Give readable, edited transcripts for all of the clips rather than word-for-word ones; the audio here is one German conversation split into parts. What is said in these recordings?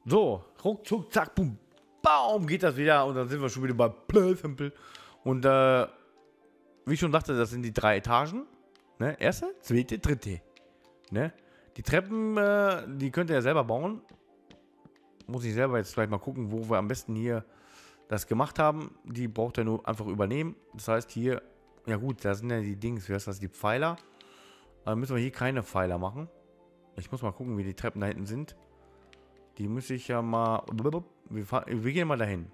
So, ruckzuck, zack, boom, baum, geht das wieder und dann sind wir schon wieder bei Play-Simple. Und wie ich schon sagte, das sind die 3 Etagen. Ne? Erste, zweite, dritte. Ne? Die Treppen, die könnt ihr ja selber bauen. Muss ich selber jetzt gleich mal gucken, wo wir am besten hier das gemacht haben. Die braucht ihr nur einfach übernehmen. Das heißt hier, ja gut, da sind ja die Dings, wie heißt das, die Pfeiler. Aber müssen wir hier keine Pfeiler machen. Ich muss mal gucken, wie die Treppen da hinten sind. Die muss ich ja mal... Wir gehen mal dahin.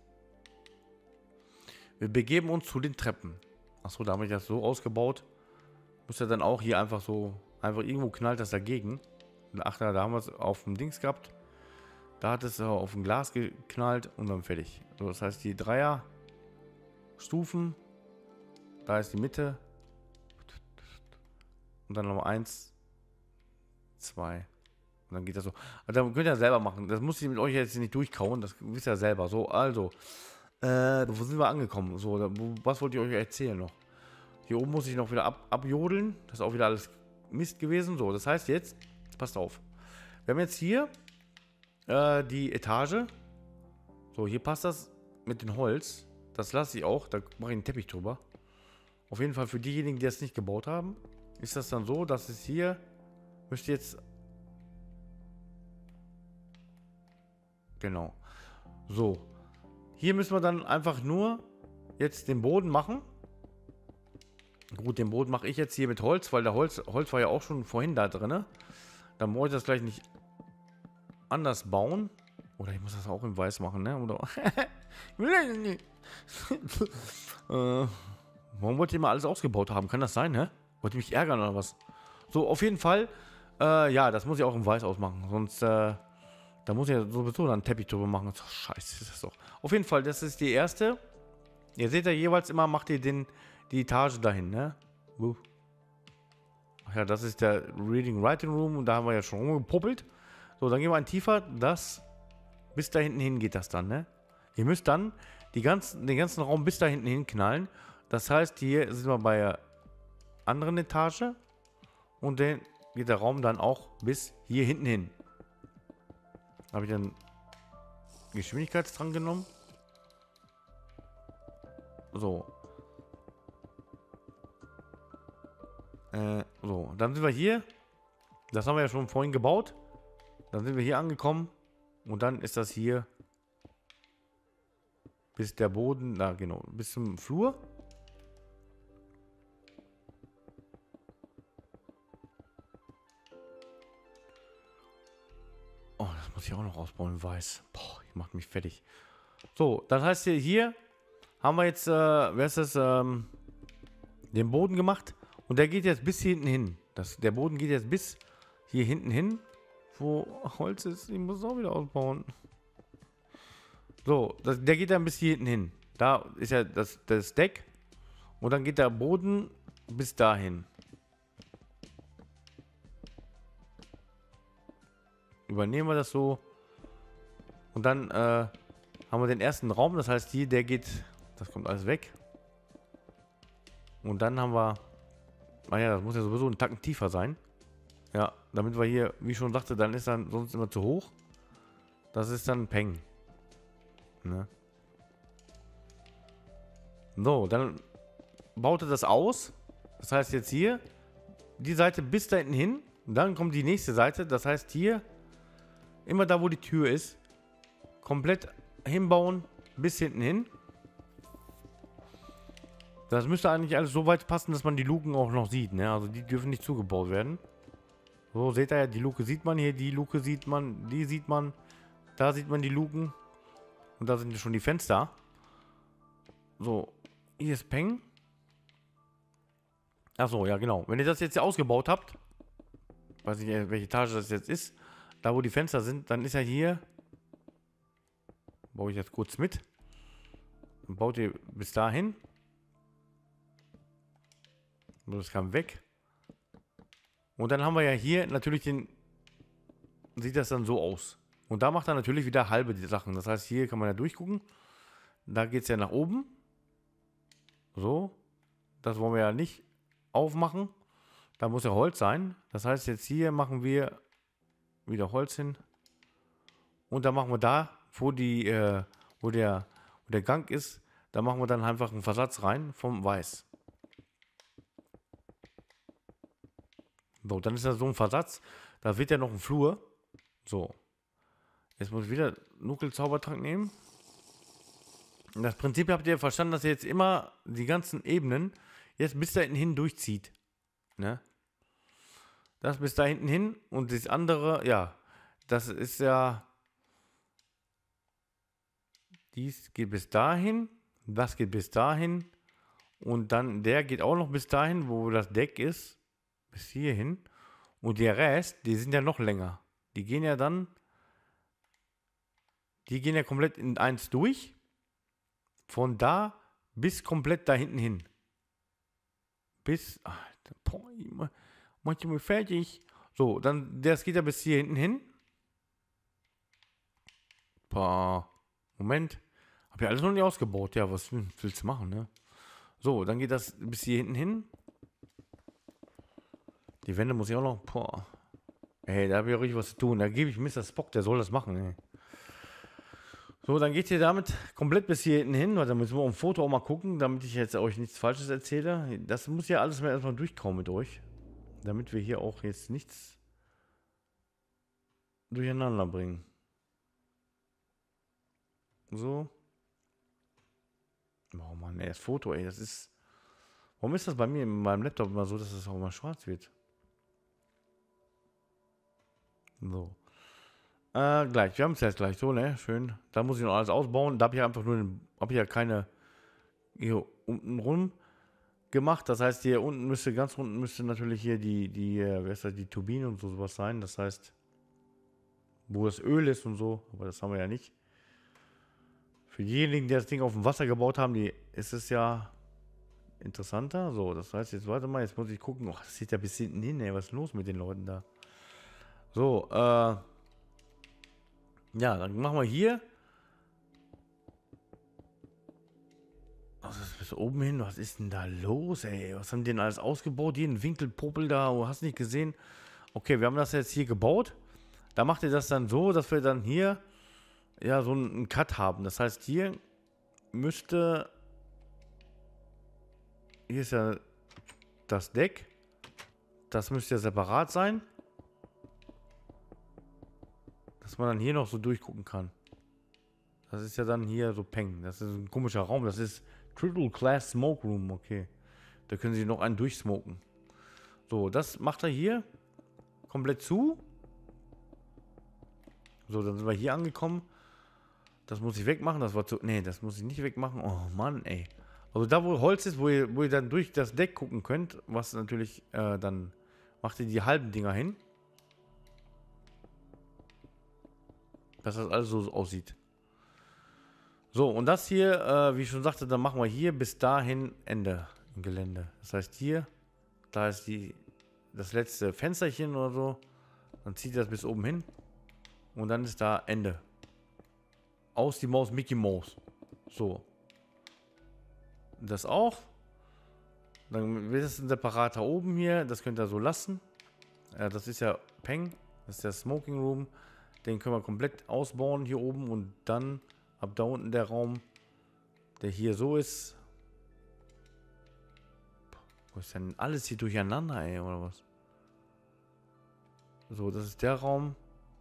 Wir begeben uns zu den Treppen. Achso, da habe ich das so ausgebaut. Muss ja dann auch hier einfach so... Einfach irgendwo knallt das dagegen. Ach, da haben wir es auf dem Dings gehabt. Da hat es auf dem Glas geknallt und dann fertig. So, das heißt, die Dreier Stufen. Da ist die Mitte. Und dann nochmal 1, 2. Und dann geht das so. Also, das könnt ihr ja selber machen. Das muss ich mit euch jetzt nicht durchkauen. Das wisst ihr ja selber. So, also. Wo sind wir angekommen? So, was wollt ihr euch erzählen noch? Hier oben muss ich noch wieder abjodeln. Das ist auch wieder alles Mist gewesen. So, das heißt jetzt, passt auf. Wir haben jetzt hier die Etage. So, hier passt das mit dem Holz. Das lasse ich auch. Da mache ich einen Teppich drüber. Auf jeden Fall für diejenigen, die das nicht gebaut haben, ist das dann so, dass es hier müsste jetzt... Genau. So. Hier müssen wir dann einfach nur jetzt den Boden machen. Gut, den Boden mache ich jetzt hier mit Holz, weil der Holz war ja auch schon vorhin da drin. Dann brauche ich das gleich nicht anders bauen. Oder ich muss das auch in weiß machen, ne? Oder warum wollt ihr mal alles ausgebaut haben? Kann das sein, ne? Wollt ihr mich ärgern oder was? So, auf jeden Fall. Ja, das muss ich auch in weiß ausmachen. Sonst, da muss ich ja sowieso dann einen Teppich drüber machen. Oh, scheiße, ist das doch. Auf jeden Fall, das ist die erste. Ihr seht ja jeweils immer, macht ihr die Etage dahin, ne? Ach ja, das ist der Reading Writing Room und da haben wir ja schon rumgepuppelt. So, dann gehen wir ein tiefer. Das bis da hinten hin geht das dann, ne? Ihr müsst dann den ganzen Raum bis da hinten hin knallen. Das heißt, hier sind wir bei der anderen Etage und dann geht der Raum dann auch bis hier hinten hin. Habe ich dann Geschwindigkeitsdrang genommen. So. So, dann sind wir hier. Das haben wir ja schon vorhin gebaut. Dann sind wir hier angekommen. Und dann ist das hier bis der Boden, da genau, bis zum Flur. Oh, das muss ich auch noch ausbauen, weiß. Boah, ich macht mich fertig. So, das heißt hier haben wir jetzt, wer ist das, den Boden gemacht. Und der geht jetzt bis hier hinten hin. Der Boden geht jetzt bis hier hinten hin, wo Holz ist. Ich muss es auch wieder ausbauen. So, der geht dann bis hier hinten hin. Da ist ja das Deck. Und dann geht der Boden bis dahin. Übernehmen wir das so. Und dann haben wir den ersten Raum. Das heißt, hier, der geht, das kommt alles weg. Und dann haben wir, naja, das muss ja sowieso einen Tacken tiefer sein. Ja, damit wir hier, wie ich schon sagte, dann ist dann sonst immer zu hoch. Das ist dann Peng. Ne? So, dann baut er das aus. Das heißt jetzt hier, die Seite bis da hinten hin. Dann kommt die nächste Seite. Das heißt hier, immer da, wo die Tür ist, komplett hinbauen, bis hinten hin. Das müsste eigentlich alles so weit passen, dass man die Luken auch noch sieht. Ne? Also die dürfen nicht zugebaut werden. So, seht ihr ja, die Luke sieht man hier, die Luke sieht man, die sieht man. Da sieht man die Luken. Und da sind schon die Fenster. So, hier ist Peng. Achso, ja genau. Wenn ihr das jetzt hier ausgebaut habt, weiß nicht, welche Etage das jetzt ist, da wo die Fenster sind, dann ist ja hier, baue ich jetzt kurz mit. Dann baut ihr bis dahin. Das kam weg. Und dann haben wir ja hier natürlich den, sieht das dann so aus. Und da macht er natürlich wieder halbe die Sachen. Das heißt, hier kann man ja durchgucken. Da geht es ja nach oben. So. Das wollen wir ja nicht aufmachen. Da muss ja Holz sein. Das heißt, jetzt hier machen wir wieder Holz hin. Und dann machen wir da, wo der Gang ist, da machen wir dann einfach einen Versatz rein vom Weiß. So, dann ist das so ein Versatz. Da wird ja noch ein Flur. So. Jetzt muss ich wieder Nuckel-Zaubertrank nehmen. Und das Prinzip habt ihr verstanden, dass ihr jetzt immer die ganzen Ebenen jetzt bis da hinten hin durchzieht. Ne? Das bis da hinten hin und das andere, ja, das ist ja, dies geht bis dahin, das geht bis dahin und dann der geht auch noch bis dahin, wo das Deck ist, bis hierhin. Und der Rest, die sind ja noch länger. Die gehen ja komplett in eins durch. Von da bis komplett da hinten hin. Bis, Alter, boah, mach ich mal fertig. So, dann, das geht ja bis hier hinten hin. Boah, Moment. Hab ja alles noch nicht ausgebaut. Ja, was willst du machen, ne? So, dann geht das bis hier hinten hin. Die Wände muss ich auch noch, boah. Ey, da habe ich auch richtig was zu tun. Da gebe ich Mr. Spock, der soll das machen, ey. So, dann geht ihr damit komplett bis hier hinten hin. Da müssen wir auf dem Foto auch mal gucken, damit ich jetzt euch nichts Falsches erzähle. Das muss ja alles mal erstmal durchkommen mit euch. Damit wir hier auch jetzt nichts durcheinander bringen. So. Oh Mann, ey, das Foto, ey, das ist... Warum ist das bei mir in meinem Laptop immer so, dass es auch immer schwarz wird? So. Gleich, wir haben es jetzt gleich so, ne? Schön. Da muss ich noch alles ausbauen. Da habe ich einfach nur, habe ich ja keine hier unten rum gemacht. Das heißt, hier unten müsste, ganz unten müsste natürlich hier die Turbine und sowas sein. Das heißt, wo das Öl ist und so, aber das haben wir ja nicht. Für diejenigen, die das Ding auf dem Wasser gebaut haben, ist es ja interessanter. So, das heißt, jetzt warte mal, jetzt muss ich gucken. Oh, das sieht ja bis hinten hin, ey. Was ist los mit den Leuten da? So, ja, dann machen wir hier. Was ist bis oben hin? Was ist denn da los, ey? Was haben die denn alles ausgebaut? Jeden Winkelpopel da, du hast nicht gesehen. Okay, wir haben das jetzt hier gebaut. Da macht ihr das dann so, dass wir dann hier ja so einen Cut haben. Das heißt, hier müsste... Hier ist ja das Deck. Das müsste ja separat sein. Dass man dann hier noch so durchgucken kann. Das ist ja dann hier so Peng. Das ist ein komischer Raum. Das ist Triple Class Smoke Room. Okay. Da können Sie noch einen durchsmoken. So, das macht er hier komplett zu. So, dann sind wir hier angekommen. Das muss ich wegmachen. Das war zu... Nee, das muss ich nicht wegmachen. Oh Mann, ey. Also da, wo Holz ist, wo ihr dann durch das Deck gucken könnt, was natürlich dann macht ihr die halben Dinger hin. Dass das alles so aussieht. So, und das hier, wie ich schon sagte, dann machen wir hier bis dahin Ende im Gelände. Das heißt hier, da ist das letzte Fensterchen oder so. Dann zieht das bis oben hin. Und dann ist da Ende. Aus die Maus, Mickey Mouse. So. Das auch. Dann wird es ein separater oben hier. Das könnt ihr so lassen. Das ist ja Peng. Das ist der Smoking Room. Den können wir komplett ausbauen hier oben. Und dann ab da unten der Raum, der hier so ist. Wo ist denn alles hier durcheinander, ey, oder was? So, das ist der Raum.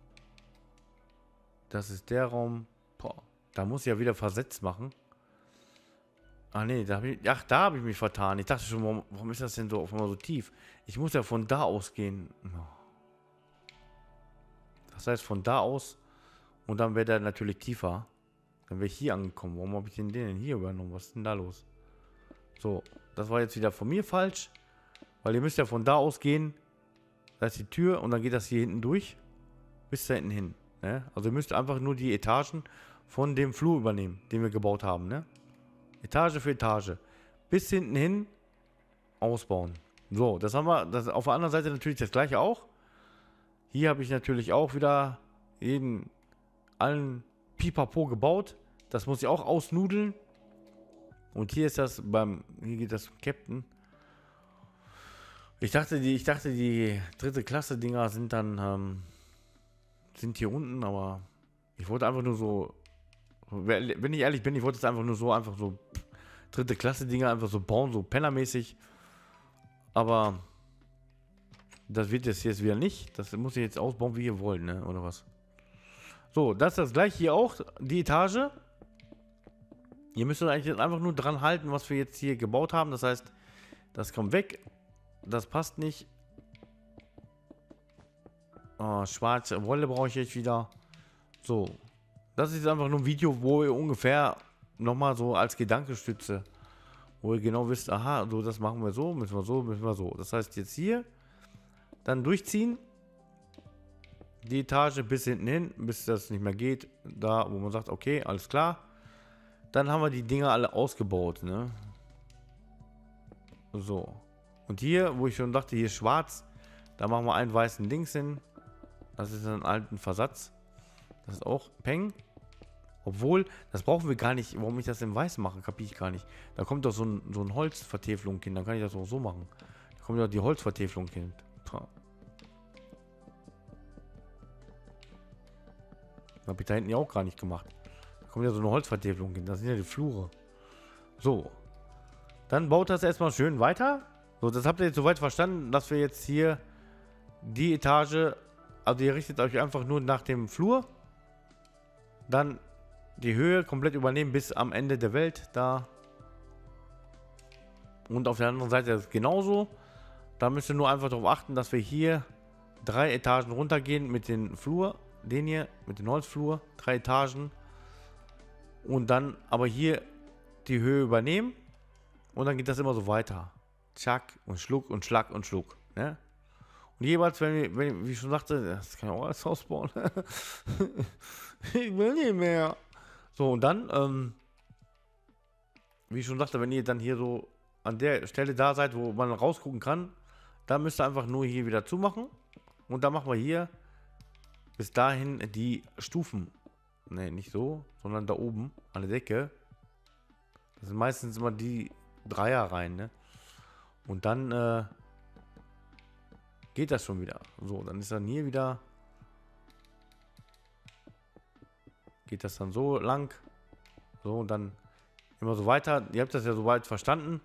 Das ist der Raum. Boah, da muss ich ja wieder versetzt machen. Ah ne, da habe ich mich vertan. Ich dachte schon, warum ist das denn so auf einmal so tief? Ich muss ja von da aus gehen. Das heißt von da aus und dann wäre der natürlich tiefer. Dann wäre ich hier angekommen. Warum habe ich den denn hier übernommen? Was ist denn da los? So, das war jetzt wieder von mir falsch. Weil ihr müsst ja von da aus gehen. Da ist die Tür und dann geht das hier hinten durch. Bis da hinten hin. Ne? Also ihr müsst einfach nur die Etagen von dem Flur übernehmen, den wir gebaut haben. Ne? Etage für Etage. Bis hinten hin ausbauen. So, das haben wir. Das auf der anderen Seite natürlich das gleiche auch. Hier habe ich natürlich auch wieder allen Pipapo gebaut. Das muss ich auch ausnudeln. Und hier ist das hier geht das Captain. Ich dachte, die dritte Klasse Dinger sind dann sind hier unten, aber Ich wollte einfach nur so, wenn ich ehrlich bin, ich wollte es einfach nur so, einfach so dritte Klasse Dinger einfach so bauen, so pennermäßig. Aber das wird jetzt wieder nicht. Das muss ich jetzt ausbauen, wie ihr wollt, ne? Oder was? So, das ist das gleiche hier auch, die Etage. Ihr müsst euch eigentlich jetzt einfach nur dran halten, was wir jetzt hier gebaut haben. Das heißt, das kommt weg. Das passt nicht. Oh, schwarze Wolle brauche ich jetzt wieder. So. Das ist einfach nur ein Video, wo ihr ungefähr nochmal so als Gedankenstütze, wo ihr genau wisst, aha, so das machen wir so, müssen wir so, müssen wir so. Das heißt jetzt hier, dann durchziehen. Die Etage bis hinten hin, bis das nicht mehr geht. Da, wo man sagt, okay, alles klar. Dann haben wir die Dinger alle ausgebaut, ne? So. Und hier, wo ich schon dachte, hier ist schwarz, da machen wir einen weißen Dings hin. Das ist ein alten Versatz. Das ist auch Peng. Obwohl, das brauchen wir gar nicht. Warum ich das in weiß mache, kapiere ich gar nicht. Da kommt doch so ein Holzvertäfelung hin. Dann kann ich das auch so machen. Da kommt ja die Holzvertäfelung hin. Habe ich da hinten ja auch gar nicht gemacht. Da kommt ja so eine Holzvertäfelung hin. Das sind ja die Flure. So. Dann baut das erstmal schön weiter. So, das habt ihr jetzt soweit verstanden, dass wir jetzt hier die Etage, also ihr richtet euch einfach nur nach dem Flur. Dann die Höhe komplett übernehmen bis am Ende der Welt da. Und auf der anderen Seite ist es genauso. Da müsst ihr nur einfach darauf achten, dass wir hier 3 Etagen runtergehen mit dem Flur. Den hier, mit dem Holzflur. 3 Etagen. Und dann aber hier die Höhe übernehmen. Und dann geht das immer so weiter. Tschack und Schluck und Schlag und Schluck. Ne? Und jeweils, wenn wie ich schon sagte, das kann ich auch alles ausbauen. Ich will nicht mehr. So, und dann, wie ich schon sagte, wenn ihr dann hier so an der Stelle da seid, wo man rausgucken kann, dann müsst ihr einfach nur hier wieder zumachen. Und dann machen wir hier bis dahin die Stufen. Ne, nicht so, sondern da oben an der Decke. Das sind meistens immer die Dreier rein, ne? Und dann geht das schon wieder. So, dann ist dann hier wieder. Geht das dann so lang. So, und dann immer so weiter. Ihr habt das ja soweit verstanden.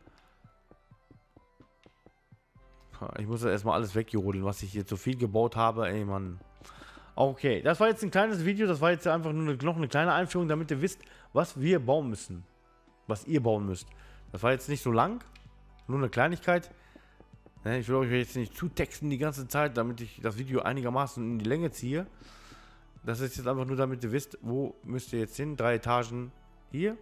Ich muss ja erstmal alles wegjodeln, was ich hier zu viel gebaut habe. Ey, Mann. Okay, das war jetzt ein kleines Video. Das war jetzt einfach nur noch eine kleine Einführung, damit ihr wisst, was wir bauen müssen. Was ihr bauen müsst. Das war jetzt nicht so lang. Nur eine Kleinigkeit. Ich will euch jetzt nicht zutexten die ganze Zeit, damit ich das Video einigermaßen in die Länge ziehe. Das ist jetzt einfach nur, damit ihr wisst, wo müsst ihr jetzt hin. 3 Etagen hier.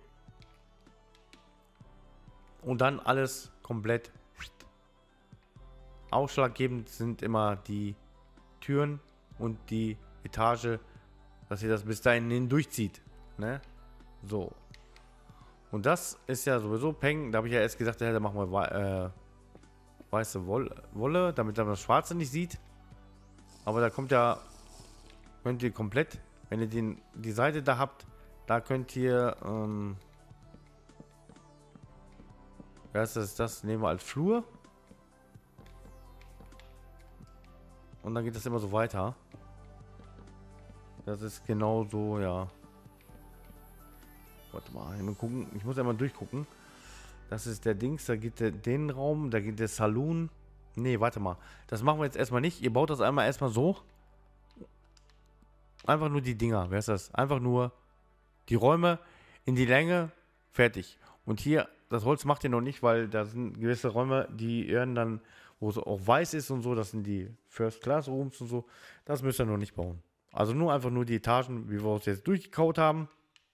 Und dann alles komplett. Ausschlaggebend sind immer die Türen und die Etage, dass ihr das bis dahin hin durchzieht. Ne? So. Und das ist ja sowieso Peng. Da habe ich ja erst gesagt, da machen wir weiße Wolle, damit man das Schwarze nicht sieht. Aber da kommt ja, könnt ihr komplett, wenn ihr die Seite da habt, da könnt ihr, das nehmen wir als Flur. Und dann geht das immer so weiter. Das ist genau so, ja. Warte mal, mal gucken. Ich muss einmal durchgucken. Das ist der Dings, da geht den Raum, da geht der Saloon. Nee, warte mal. Das machen wir jetzt erstmal nicht. Ihr baut das erstmal so. Einfach nur die Dinger. Wer ist das? Einfach nur die Räume in die Länge. Fertig. Und hier, das Holz macht ihr noch nicht, weil da sind gewisse Räume, die werden dann, wo es auch weiß ist und so, das sind die First Class Rooms und so. Das müsst ihr noch nicht bauen. Also nur einfach nur die Etagen, wie wir uns jetzt durchgekaut haben.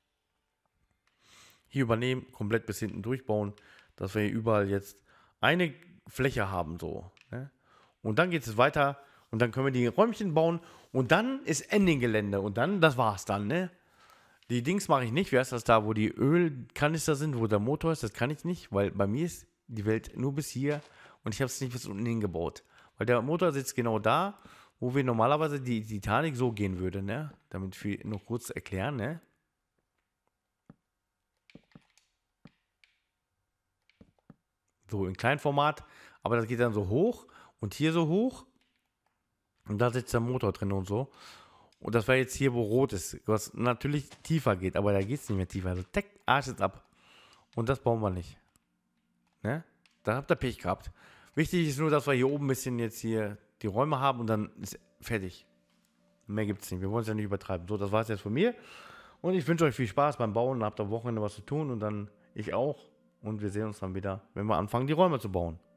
Hier übernehmen, komplett bis hinten durchbauen, dass wir hier überall jetzt eine Fläche haben, so. Ne? Und dann geht es weiter und dann können wir die Räumchen bauen und dann ist Ending-Gelände und dann, das war's dann, ne? Die Dings mache ich nicht, wie heißt das da, wo die Ölkanister sind, wo der Motor ist, das kann ich nicht, weil bei mir ist die Welt nur bis hier und ich habe es nicht bis unten hingebaut. Weil der Motor sitzt genau da, wo wir normalerweise die Titanic so gehen würde, ne? Damit wir noch kurz erklären, ne? So in Kleinformat, aber das geht dann so hoch und hier so hoch und da sitzt der Motor drin und so. Und das war jetzt hier, wo rot ist, was natürlich tiefer geht, aber da geht es nicht mehr tiefer. Also deck, Arsch jetzt ab. Und das bauen wir nicht. Ne? Da habt ihr Pech gehabt. Wichtig ist nur, dass wir hier oben ein bisschen jetzt hier die Räume haben und dann ist fertig. Mehr gibt es nicht. Wir wollen es ja nicht übertreiben. So, das war es jetzt von mir. Und ich wünsche euch viel Spaß beim Bauen. Habt am Wochenende was zu tun und dann ich auch. Und wir sehen uns dann wieder, wenn wir anfangen, die Räume zu bauen.